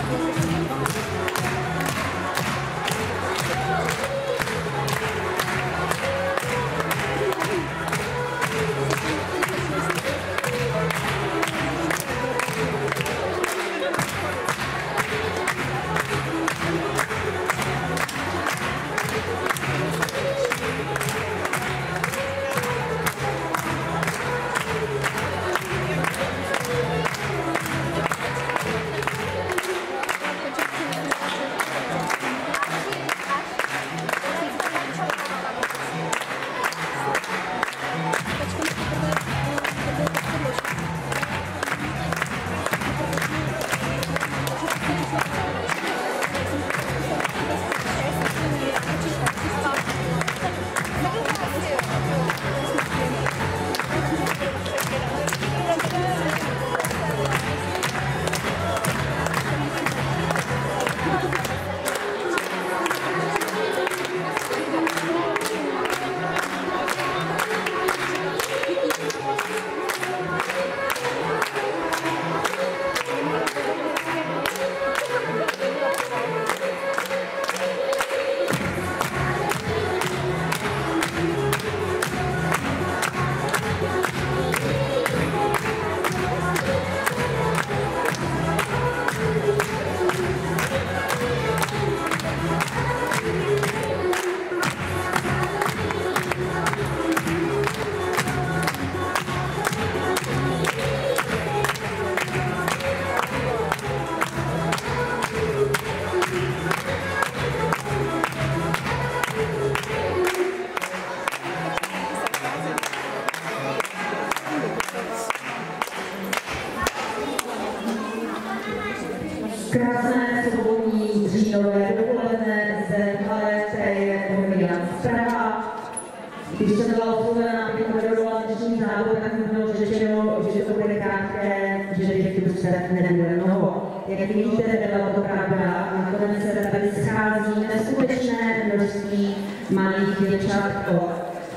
Krásné sobotní říjnové dopoledne ze hale, které je Bohemian Praha. Když jsem byla oslovena, abych moderovala dnešní závod, tak mi bylo řečeno, že to bude krátké, že těch se nebude mnoho. Jak vidíte, byla to pravda. Nakonec se tady schází neskutečné množství malých děvčat od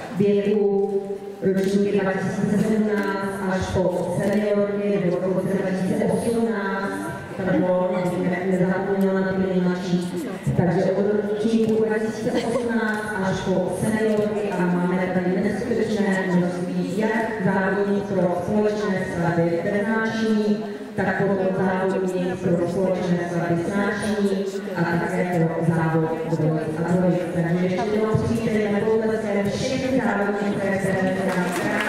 věku ročníky 2017 až po seniorky, nebo do roce 2018. Pardon, nezapomněla na ty nejmladší. Takže od ročníku 2018 až po seniorky a máme tady neskutečné množství jak závodní pro společné svatby přednášení, tak potom závodní pro společné svatby snášení a také pro závod bojových a bojových. Takže ještě jednou přijďte na koupelské všechny závodní, které se krásné.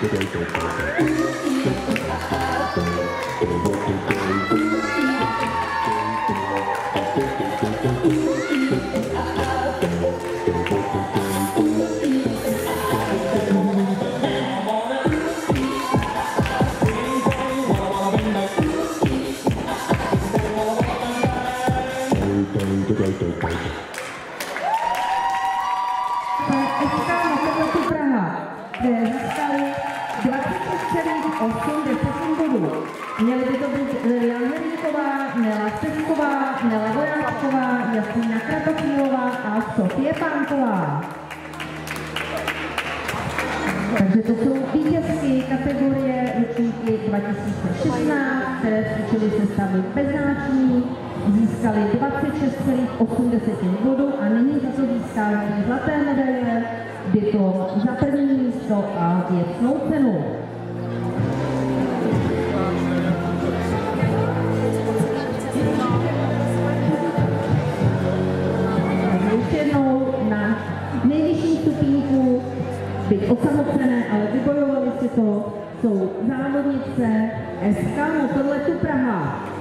Měly by to být Jan Hrdíková, Nela Stecková, Nela Vojáčková, Jasmína Kratochvílová a Sofie Pánková. Takže to jsou vítězky kategorie ročníky 2016, které zkušily sestavy beznáční, získaly 26,8 bodů a nyní za to získávají zlaté medaile, diplom za první místo a věcnou cenu. Nejvyšší stupínku, byť osamocené, ale vybojovali si to, jsou závodnice SK Motorletu Praha.